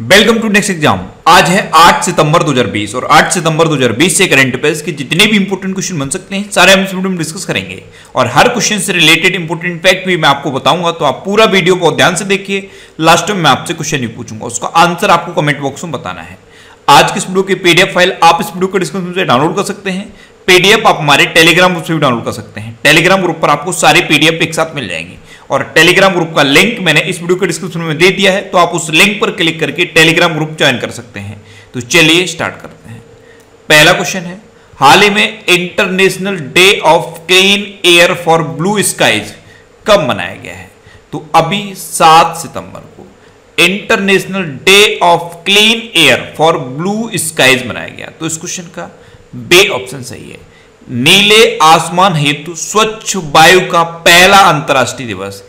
Welcome to next exam. आज है 8 सितंबर 2020 और 8 सितंबर 2020 से करंट अफेयर्स के जितने भी इंपोर्टेंट क्वेश्चन बन सकते हैं सारे हम इस वीडियो में डिस्कस करेंगे और हर क्वेश्चन से रिलेटेड इंपोर्टेंट फैक्ट भी मैं आपको बताऊंगा। तो आप पूरा वीडियो बहुत ध्यान से देखिए। लास्ट में मैं आपसे क्वेश्चन भी पूछूंगा, उसका आंसर आपको कमेंट बॉक्स में बताना है। आज की इस वीडियो की पीडीएफ फाइल आप इस वीडियो के डिस्क्रिप्शन से डाउनलोड कर सकते हैं। पीडीएफ आप हमारे टेलीग्राम ग्रुप से भी डाउनलोड कर सकते हैं। टेलीग्राम ग्रुप पर आपको सारी पीडीएफ एक साथ मिल जाएंगी और टेलीग्राम ग्रुप का लिंक मैंने इस वीडियो के डिस्क्रिप्शन में दे दिया है, तो आप उस लिंक पर क्लिक करके टेलीग्राम ग्रुप ज्वाइन कर सकते हैं। तो चलिए स्टार्ट करते हैं। पहला क्वेश्चन है, हाल ही में international day of clean air for blue skies कब मनाया गया है? तो अभी 7 सितंबर को international day of clean air for blue skies मनाया गया। तो इस क्वेश्चन का बे ऑप्शन सही है। नीले आसमान हेतु स्वच्छ वायु का पहला अंतर्राष्ट्रीय दिवस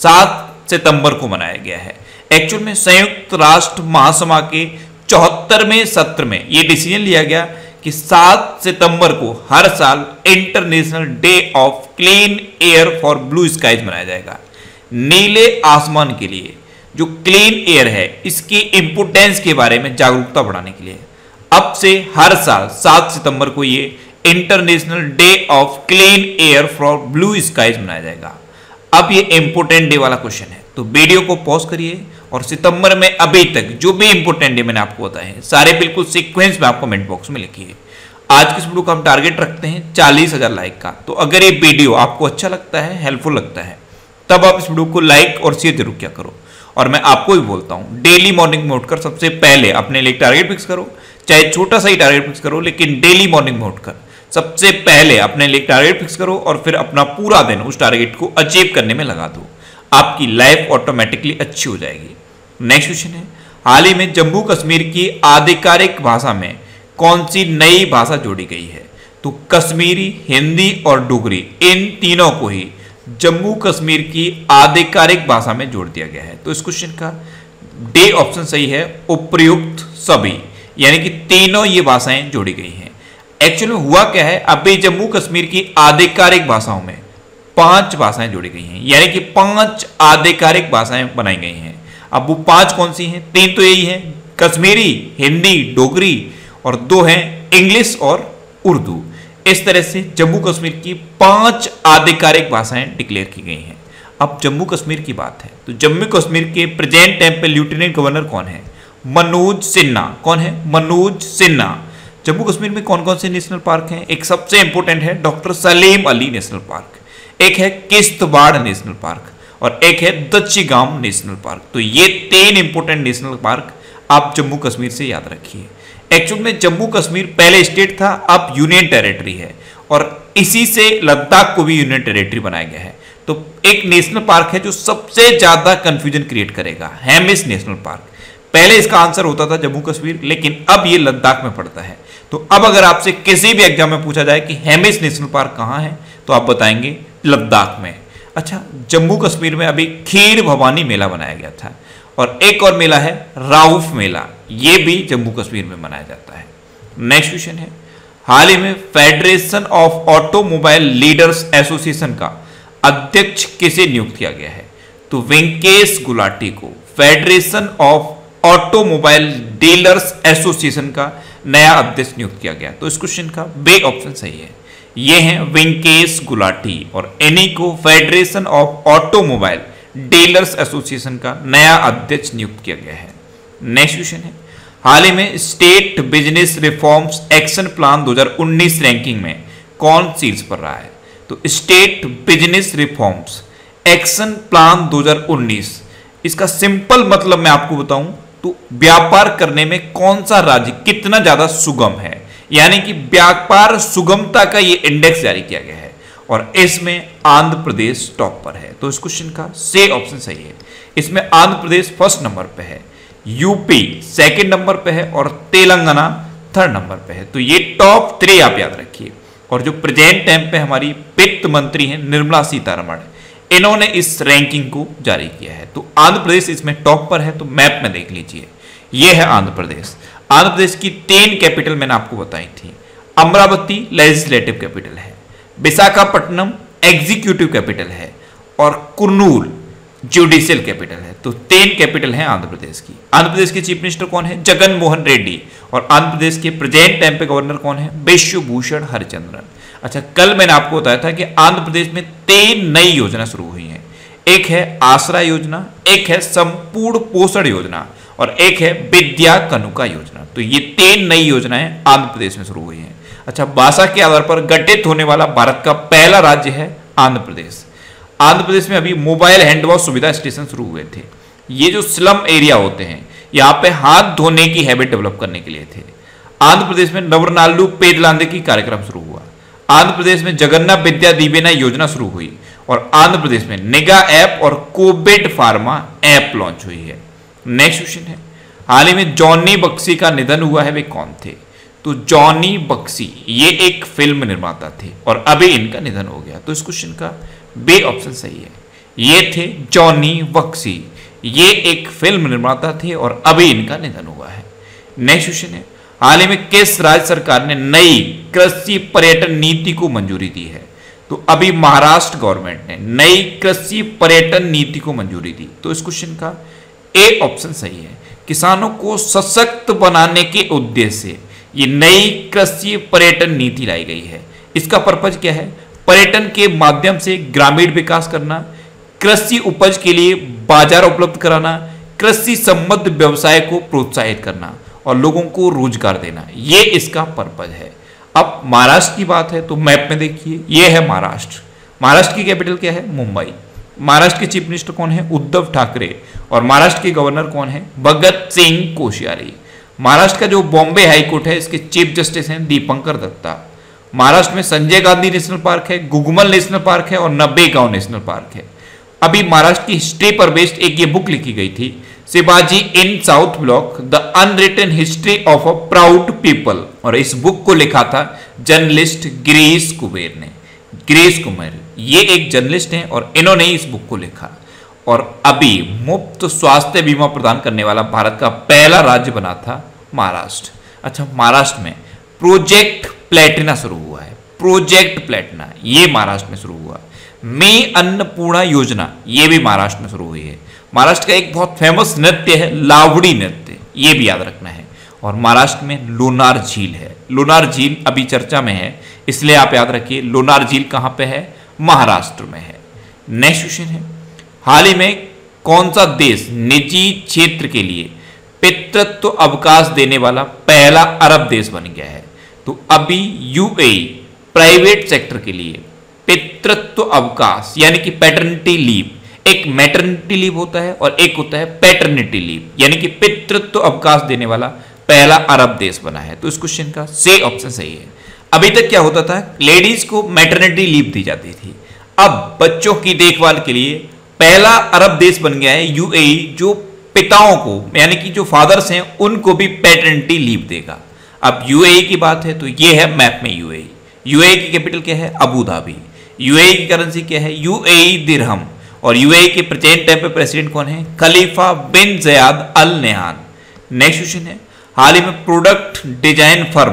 7 सितंबर को मनाया गया है। एक्चुअल में संयुक्त राष्ट्र महासभा के 74वें सत्र में यह डिसीजन लिया गया कि 7 सितंबर को हर साल international day of clean air for blue skies मनाया जाएगा। नीले आसमान के लिए जो क्लीन एयर है इसकी इंपोर्टेंस के बारे में जागरूकता बढ़ाने के लिए अब से हर साल 7 सितंबर को ये international day of clean air for blue skies मनाया जाएगा। अब ये इंपोर्टेंट डे वाला क्वेश्चन है, तो वीडियो को पॉज करिए और सितंबर में अभी तक जो भी इंपोर्टेंट डे मैंने आपको बताए हैं सारे बिल्कुल सीक्वेंस में आप कमेंट बॉक्स में लिखिए। आज की इस वीडियो का हम टारगेट रखते हैं 40,000 लाइक का। तो अगर ये वीडियो आपको अच्छा लगता है, हेल्पफुल लगता है, तब आप इस वीडियो को लाइक और शेयर जरूर किया करो। और मैं आपको भी बोलता हूं, डेली मॉर्निंग में उठकर सबसे पहले अपने लिए टारगेट फिक्स करो, चाहे छोटा सा ही टारगेट फिक्स करो, लेकिन डेली मॉर्निंग में उठकर सबसे पहले अपने लिए टारगेट फिक्स करो और फिर अपना पूरा दिन उस टारगेट को अचीव करने में लगा दो। आपकी लाइफ ऑटोमेटिकली अच्छी हो जाएगी। नेक्स्ट क्वेश्चन है, हाल ही में जम्मू कश्मीर की आधिकारिक भाषा में कौन सी नई भाषा जोड़ी गई है? तो कश्मीरी, हिंदी और डोगरी, इन तीनों को ही जम्मू कश्मीर की आधिकारिक भाषा में जोड़ दिया गया है। तो इस क्वेश्चन का डे ऑप्शन सही है, उपर्युक्त सभी, यानी कि तीनों ये भाषाएं जोड़ी गई हैं। एक्चुअली में हुआ क्या है, अभी जम्मू कश्मीर की आधिकारिक भाषाओं में 5 भाषाएं जोड़ी गई हैं, यानी कि 5 आधिकारिक भाषाएं बनाई गई हैं। अब वो 5 कौन सी हैं? 3 तो यही हैं, कश्मीरी, हिंदी, डोगरी, और 2 हैं इंग्लिश और उर्दू। इस तरह से जम्मू कश्मीर की 5 आधिकारिक भाषाएं डिक्लेयर की गई हैं। अब जम्मू कश्मीर की बात है तो जम्मू कश्मीर के प्रेजेंट टाइम पे लेफ्टिनेंट गवर्नर कौन है? मनोज सिन्हा। कौन है? मनोज सिन्हा। जम्मू कश्मीर में कौन कौन से नेशनल पार्क हैं? एक सबसे इंपॉर्टेंट है doctor Salim Ali national park, एक है किश्तवाड़ नेशनल पार्क और एक है दच्चीगाम नेशनल पार्क। तो ये 3 इंपॉर्टेंट नेशनल पार्क आप जम्मू कश्मीर से याद रखिए। एक्चुअल में जम्मू कश्मीर पहले स्टेट था, अब यूनियन टेरिटरी है और इसी से लद्दाख को भी यूनियन टेरिटरी बनाया गया है। तो एक नेशनल पार्क है जो सबसे ज्यादा कंफ्यूजन क्रिएट करेगा, हेमिस नेशनल पार्क। पहले इसका आंसर होता था जम्मू कश्मीर, लेकिन अब ये लद्दाख में पड़ता है। तो अब अगर आपसे किसी भी एग्जाम में पूछा जाए कि हेमिस नेशनल पार्क कहां है, तो आप बताएंगे लद्दाख में। अच्छा, जम्मू कश्मीर में अभी खीर भवानी मेला बनाया गया था और एक और मेला है राउफ मेला, ये भी जम्मू कश्मीर में मनाया जाता है। नेक्स्ट क्वेश्चन है, हाल ही में federation of automobile leaders association का अध्यक्ष किसे नियुक्त किया गया है? तो वेंकेश गुलाटी को federation of automobile dealers association का नया अध्यक्ष नियुक्त किया गया। तो इस क्वेश्चन का बे ऑप्शन सही है। ये हैं वेंकेश गुलाटी और इन्हीं को federation of automobile dealers association का नया अध्यक्ष नियुक्त किया गया है। नेक्स्ट क्वेश्चन है, हाल ही में state business reforms action plan 2019 ranking में कौन शीर्ष पर रहा है? तो state business reforms action plan 2019, इसका सिंपल मतलब मैं आपको बताऊं तो व्यापार करने में कौन सा राज्य कितना ज्यादा सुगम है, यानी कि व्यापार सुगमता का ये इंडेक्स जारी किया गया है और इसमें आंध्र प्रदेश टॉप पर है। तो इस क्वेश्चन का सी ऑप्शन सही है। इसमें आंध्र प्रदेश फर्स्ट नंबर पे है, यूपी सेकंड नंबर पे है और तेलंगाना थर्ड नंबर पे है। तो ये टॉप 3 आप याद रखिए। और जो प्रेजेंट टाइम पे हमारी वित्त मंत्री हैं निर्मला सीतारमण, इन्होंने इस रैंकिंग को जारी किया है। तो आंध्र प्रदेश इसमें टॉप पर है। तो मैप में देख लीजिए, यह है आंध्र प्रदेश। आंध्र प्रदेश की 3 कैपिटल मैंने आपको बताई थी। अमरावती लेजिस्लेटिव कैपिटल है, विशाखापट्टनम एग्जीक्यूटिव कैपिटल है और कुर्नूल जुडिशियल कैपिटल है। तो 3 कैपिटल है आंध्र प्रदेश की। आंध्र प्रदेश के चीफ मिनिस्टर कौन है? जगन मोहन रेड्डी। और आंध्र प्रदेश के प्रेजेंट टाइम पे गवर्नर कौन है? विश्वभूषण हरिचंद्रन। अच्छा, कल मैंने आपको बताया था कि आंध्र प्रदेश में 3 नई योजना शुरू हुई हैं। एक है आसरा योजना, एक है संपूर्ण पोषण योजना और एक है विद्या कनुका योजना। तो ये 3 नई योजनाएं आंध्र प्रदेश में शुरू हुई हैं। अच्छा, भाषा के आधार पर गठित होने वाला भारत का पहला राज्य है आंध्र प्रदेश। आंध्र प्रदेश में अभी मोबाइल हैंड वॉश सुविधा स्टेशन शुरू हुए थे। ये जो स्लम एरिया होते हैं, यहाँ पे हाथ धोने की हैबिट डेवलप करने के लिए थे। आंध्र प्रदेश में नवरनालू पेदलांदे की कार्यक्रम शुरू हुआ। आंध्र प्रदेश में जगन्नाथ विद्या दीवेना योजना शुरू हुई और आंध्र प्रदेश में निगा ऐप और कोविड फार्मा ऐप लॉन्च हुई है। नेक्स्ट क्वेश्चन है, हाल ही में जॉनी बक्सी का निधन हुआ है, वे कौन थे? तो जॉनी बक्सी ये एक फिल्म निर्माता थे और अभी इनका निधन हो गया। तो इस क्वेश्चन का बी ऑप्शन सही है। ये थे जॉनी बक्सी, ये एक फिल्म निर्माता थे और अभी इनका निधन हुआ है। नेक्स्ट क्वेश्चन है, हाल ही में किस राज्य सरकार ने नई कृषि पर्यटन नीति को मंजूरी दी है? तो अभी महाराष्ट्र गवर्नमेंट ने नई कृषि पर्यटन नीति को मंजूरी दी। तो इस क्वेश्चन का ए ऑप्शन सही है। किसानों को सशक्त बनाने के उद्देश्य से ये नई कृषि पर्यटन नीति लाई गई है। इसका पर्पज क्या है? पर्यटन के माध्यम से ग्रामीण विकास करना, कृषि उपज के लिए बाजार उपलब्ध कराना, कृषि संबद्ध व्यवसाय को प्रोत्साहित करना और लोगों को रोजगार देना, ये इसका पर्पज है। अब महाराष्ट्र की बात है तो मैप में देखिए, ये है महाराष्ट्र। महाराष्ट्र की कैपिटल क्या है? मुंबई। महाराष्ट्र के चीफ मिनिस्टर कौन है? उद्धव ठाकरे। और महाराष्ट्र के गवर्नर कौन है? भगत सिंह कोश्यारी। महाराष्ट्र का जो बॉम्बे हाईकोर्ट है, इसके चीफ जस्टिस हैं दीपंकर दत्ता। महाराष्ट्र में संजय गांधी नेशनल पार्क है, गुगमल नेशनल पार्क है और नब्बेगांव नेशनल पार्क है। अभी महाराष्ट्र की हिस्ट्री पर बेस्ड एक ये बुक लिखी गई थी, Shivaji in South Block the unwritten history of a proud people, और इस बुक को लिखा था जर्नलिस्ट गिरीश कुबेर ने। गिरीश कुमार ये एक जर्नलिस्ट हैं और इन्होंने इस बुक को लिखा। और अभी मुफ्त स्वास्थ्य बीमा प्रदान करने वाला भारत का पहला राज्य बना था महाराष्ट्र। अच्छा, महाराष्ट्र में प्रोजेक्ट प्लेटिना शुरू हुआ है। प्रोजेक्ट प्लेटिना ये महाराष्ट्र में शुरू हुआ। मैं अन्नपूर्णा योजना ये भी महाराष्ट्र में शुरू हुई है। महाराष्ट्र का एक बहुत फेमस नृत्य है लावड़ी नृत्य, ये भी याद रखना है। और महाराष्ट्र में लोनार झील है। लोनार झील अभी चर्चा में है, इसलिए आप याद रखिए लोनार झील कहाँ पे है? महाराष्ट्र में है। नेक्स्ट क्वेश्चन है, हाल ही में कौन सा देश निजी क्षेत्र के लिए पितृत्व अवकाश देने वाला पहला अरब देश बन गया है? तो अभी यूएई प्राइवेट सेक्टर के लिए पितृत्व अवकाश यानी कि पैटर्निटी लीव, एक मैटरनिटी लीव होता है और एक होता है पैटर्निटी लीव, यानी कि पितृत्व अवकाश देने वाला पहला अरब देश बना है। तो इस क्वेश्चन का सी ऑप्शन सही है। अभी तक क्या होता था? लेडीज को मैटरनिटी लीव दी जाती थी। अब बच्चों की देखभाल के लिए पहला अरब देश बन गया है यूएई, जो पिताओं को यानी कि जो फादर्स हैं उनको भी पैटर्निटी लीव देगा। अब यूएई की बात है तो ये है मैप में यूएई। यूएई की कैपिटल क्या है? Abu Dhabi. यूएई की करेंसी क्या है? UAE dirham. और यूएई के प्रेजेंट टाइम पे प्रेसिडेंट कौन है? Khalifa bin Zayed al Nahyan. Next question है, हाल ही में प्रोडक्ट डिजाइन फर्म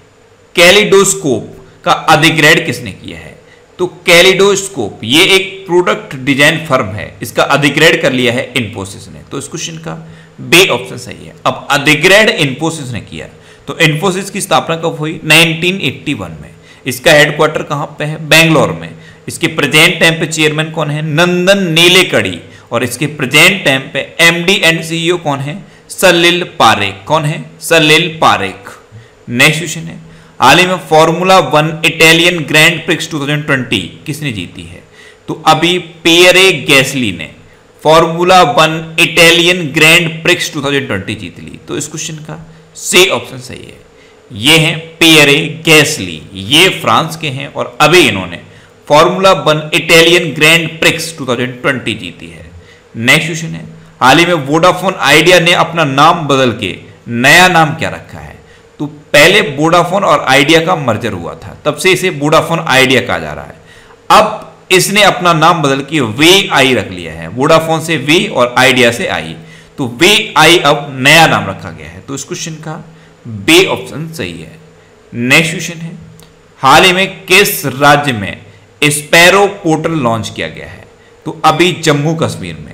कैलिडोस्कोप का अधिग्रहण किसने किया है? तो कैलिडोस्कोप ये एक प्रोडक्ट डिजाइन फर्म है, इसका अधिग्रहण कर लिया है इन्फोसिस ने। तो इस क्वेश्चन का बी ऑप्शन सही है। अब अधिग्रहण इन्फोसिस ने किया, तो इन्फोसिस की स्थापना कब हुई? 1981 में। इसका हेडक्वार्टर कहां पे है? बेंगलोर में। इसके प्रेजेंट टाइम पे चेयरमैन कौन है? नंदन नीलेकड़ी। और इसके प्रेजेंट टाइम पे एमडी एंड सीईओ कौन है? सलिल पारेख। कौन है? सलिल पारेख। नेक्स्ट क्वेश्चन है, हाल ही में फॉर्मूला 1 इटालियन ग्रैंड प्रिक्स 2020 किसने जीती है? तो अभी पियरे गैसली ने फॉर्मूला 1 इटालियन ग्रैंड प्रिक्स 2020 जीत ली। तो इस क्वेश्चन का सी ऑप्शन सही है। ये हैं पियरे गैसली, ये फ्रांस के हैं और अभी इन्होंने फॉर्मूला 1 इटालियन ग्रैंड प्रिक्स 2020 जीती है। नेक्स्ट क्वेश्चन है, हाल ही में वोडाफोन आइडिया ने अपना नाम बदल के नया नाम क्या रखा है? तो पहले वोडाफोन और आइडिया का मर्जर हुआ था, तब से इसे वोडाफोन आइडिया कहा जा रहा है। अब इसने अपना नाम बदल के वी आई रख लिया है। वोडाफोन से वी और आइडिया से आई, तो वी आई अब नया नाम रखा गया है। तो इस क्वेश्चन का बी ऑप्शन सही है। नेक्स्ट क्वेश्चन है, हाल ही में किस राज्य में स्पैरो पोर्टल लॉन्च किया गया है? तो अभी जम्मू कश्मीर में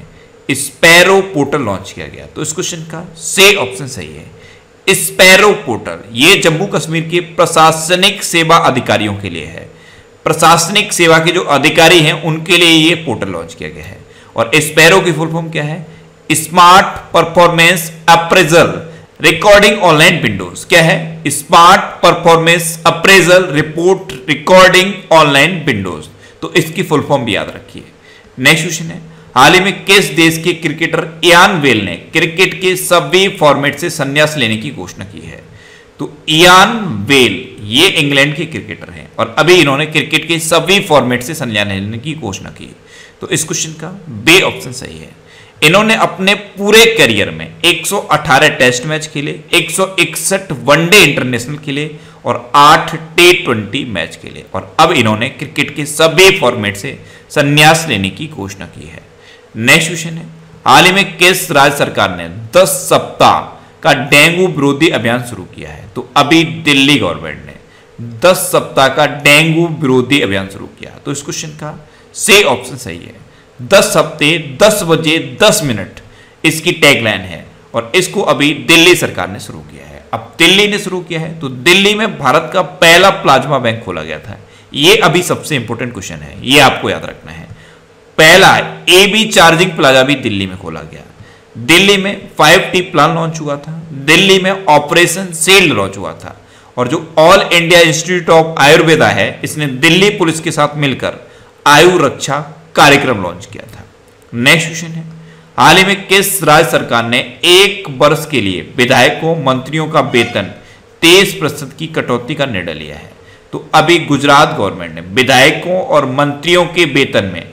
स्पैरो पोर्टल लॉन्च किया गया? तो इस क्वेश्चन का से ऑप्शन सही है। स्पैरो पोर्टल ये जम्मू कश्मीर के प्रशासनिक सेवा अधिकारियों के लिए है। प्रशासनिक सेवा के जो अधिकारी हैं उनके लिए ये पोर्टल लॉन्च किया गया है। और स्पैरो की फुल फॉर्म क्या है? Smart performance appraisal recording online windows. क्या है? Smart performance appraisal report recording online windows. तो इसकी फुल फॉर्म भी याद रखिए। नेक्स्ट क्वेश्चन है, हाल ही में किस देश के क्रिकेटर इयान बेल ने क्रिकेट के सभी फॉर्मेट से संन्यास लेने की घोषणा की है? तो इयान बेल ये इंग्लैंड के क्रिकेटर हैं और अभी इन्होंने क्रिकेट के सभी फॉर्मेट से संन्यास लेने की घोषणा की। तो इस क्वेश्चन का बे ऑप्शन सही है। इन्होंने अपने पूरे करियर में 118 टेस्ट मैच खेले, 161 वनडे इंटरनेशनल खेले और 8 T20 मैच खेले और अब इन्होंने क्रिकेट के सभी फॉर्मेट से संन्यास लेने की घोषणा की है। नेक्स्ट क्वेश्चन है, हाल ही में किस राज्य सरकार ने 10 सप्ताह का डेंगू विरोधी अभियान शुरू किया है? तो अभी दिल्ली गवर्नमेंट ने 10 सप्ताह का डेंगू विरोधी अभियान शुरू किया। तो इस क्वेश्चन का से ऑप्शन सही है। 10 हफ्ते 10 बजे 10 मिनट इसकी टैगलाइन है और इसको अभी दिल्ली सरकार ने शुरू किया है। अब दिल्ली ने शुरू किया है तो दिल्ली में भारत का पहला प्लाज्मा बैंक खोला गया था। ये अभी सबसे इंपॉर्टेंट क्वेश्चन है, ये आपको याद रखना है। पहला एबी चार्जिंग प्लाजा भी दिल्ली में खोला गया। दिल्ली में 5T प्लान लॉन्च हुआ था। दिल्ली में ऑपरेशन शील्ड लॉन्च हुआ था और जो all India institute of Ayurveda है इसने दिल्ली पुलिस के साथ मिलकर आयु रक्षा कार्यक्रम लॉन्च किया था। नेक्स्ट क्वेश्चन है, हाल ही में किस राज्य सरकार ने 1 वर्ष के लिए विधायकों मंत्रियों का वेतन 23% की कटौती का निर्णय लिया है? तो अभी गुजरात गवर्नमेंट ने विधायकों और मंत्रियों के वेतन में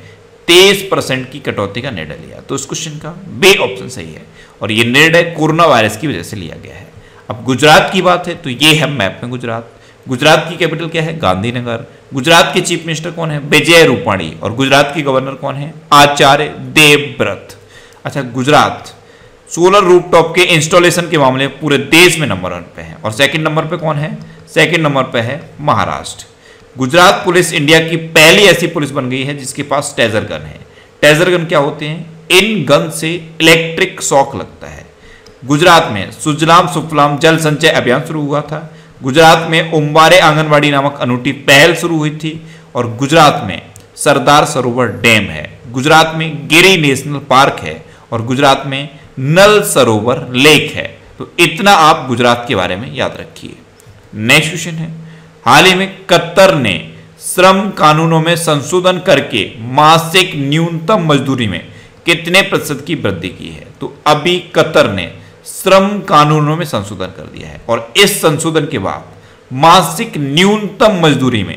23% की कटौती का निर्णय लिया। तो इस क्वेश्चन का बे ऑप्शन सही है और यह निर्णय कोरोना वायरस की वजह से लिया गया है। अब गुजरात की बात है तो ये है मैप में गुजरात। गुजरात की कैपिटल क्या है? गांधीनगर। गुजरात के चीफ मिनिस्टर कौन है? विजय रूपाणी। और गुजरात की गवर्नर कौन है? आचार्य देवव्रत। अच्छा, गुजरात सोलर रूफटॉप के इंस्टॉलेशन के मामले में पूरे देश में नंबर 1 पे है और सेकंड नंबर पे कौन है? सेकंड नंबर पे है महाराष्ट्र। गुजरात पुलिस इंडिया की पहली ऐसी पुलिस बन गई है जिसके पास टेजर गन है। टेजर गन क्या होते हैं? इन गन से इलेक्ट्रिक शॉक लगता है। गुजरात में सुजलाम सुफलाम जल संचय अभियान शुरू हुआ था। गुजरात में उम्बारे आंगनवाड़ी नामक अनूठी पहल शुरू हुई थी और गुजरात में सरदार सरोवर डैम है। गुजरात में गिरी नेशनल पार्क है और गुजरात में नल सरोवर लेक है। तो इतना आप गुजरात के बारे में याद रखिए। नेक्स्ट क्वेश्चन है, हाल ही में कतर ने श्रम कानूनों में संशोधन करके मासिक न्यूनतम मजदूरी में कितने प्रतिशत की वृद्धि की है? तो अभी कतर ने श्रम कानूनों में संशोधन कर दिया है और इस संशोधन के बाद मासिक न्यूनतम मजदूरी में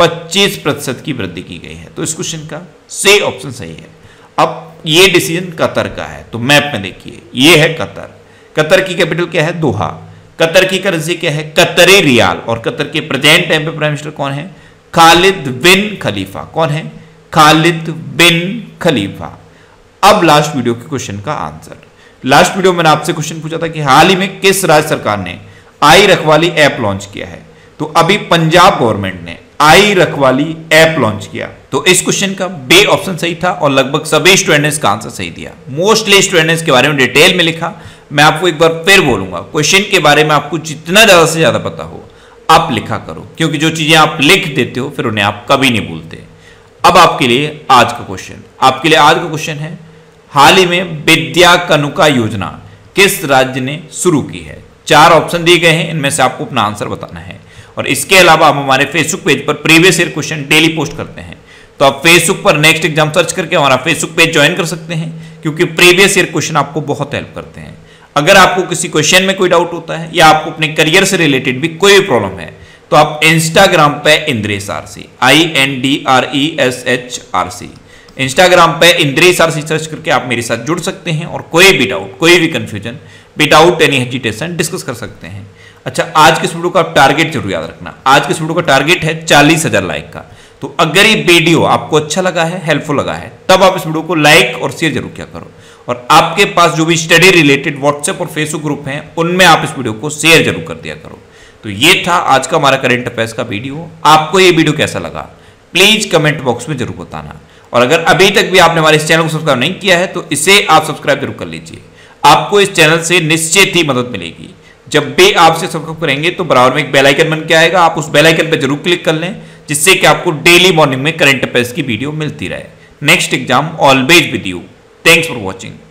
25% की वृद्धि की गई है। तो इस क्वेश्चन का से ऑप्शन सही है। अब ये डिसीजन कतर का है तो मैप में देखिए, ये है कतर। कतर की कैपिटल क्या है? दोहा। कतर की करेंसी क्या है? कतरी रियाल। और कतर के प्रेजेंट टाइम पे प्राइम मिनिस्टर कौन है? खालिद बिन खलीफा। कौन है? Khalid bin Khalifa. अब लास्ट वीडियो के क्वेश्चन का आंसर। लास्ट वीडियो में मैंने आपसे क्वेश्चन पूछा था कि हाल ही में किस राज्य सरकार ने आई रखवाली ऐप लॉन्च किया है? तो अभी पंजाब गवर्नमेंट ने आई रखवाली ऐप लॉन्च किया। तो इस क्वेश्चन का बे ऑप्शन सही था और लगभग सभी स्टूडेंट्स ने इसका आंसर सही दिया। मोस्टली स्टूडेंट्स के बारे में डिटेल में लिखा। मैं आपको एक बार फिर बोलूंगा, क्वेश्चन के बारे में आपको जितना ज्यादा से ज्यादा पता हो आप लिखा करो, क्योंकि जो चीजें आप लिख देते हो फिर उन्हें आप कभी नहीं भूलते। अब आपके लिए आज का क्वेश्चन है, हाल ही में विद्या कनुका योजना किस राज्य ने शुरू की है? 4 ऑप्शन दिए गए हैं, इनमें से आपको अपना आंसर बताना है। और इसके अलावा हम हमारे फेसबुक पेज पर previous year question daily post करते हैं, तो आप फेसबुक पर नेक्स्ट एग्जाम सर्च करके हमारा फेसबुक पेज ज्वाइन कर सकते हैं, क्योंकि प्रीवियस ईयर क्वेश्चन आपको बहुत हेल्प करते हैं। अगर आपको किसी क्वेश्चन में कोई डाउट होता है या आपको अपने करियर से रिलेटेड भी कोई भी प्रॉब्लम है तो आप इंस्टाग्राम पे इंद्रेश आरसी INDRESH इंस्टाग्राम पे इंद्रेश आरसी सर्च करके आप मेरे साथ जुड़ सकते हैं और कोई भी डाउट, कोई भी confusion without any hesitation discuss कर सकते हैं। अच्छा, आज के इस वीडियो का टारगेट जरूर याद रखना। आज के इस वीडियो का टारगेट है 40,000 लाइक का। तो अगर ये वीडियो आपको अच्छा लगा है, हेल्पफुल लगा है, तब आप इस वीडियो को लाइक और शेयर जरूर किया करो। और आपके पास जो भी स्टडी रिलेटेड व्हाट्सएप और फेसबुक ग्रुप हैं उनमें आप इस वीडियो को शेयर जरूर कर दिया करो। तो ये था आज का हमारा करंट अफेयर्स का वीडियो। आपको ये वीडियो कैसा लगा प्लीज कमेंट बॉक्स में जरूर बताना। और अगर अभी तक भी आपने हमारे इस चैनल को सब्सक्राइब नहीं किया है तो इसे आप सब्सक्राइब जरूर कर लीजिए। आपको इस चैनल से निश्चित ही मदद मिलेगी। जब भी आप इसे सब्सक्राइब करेंगे तो बराबर में एक बेल आइकन बन के आएगा, आप उस बेल आइकन पर जरूर क्लिक कर लें, जिससे कि आपको डेली मॉर्निंग में करंट अफेयर्स की वीडियो मिलती रहे। Next exam always with you. Thanks for watching.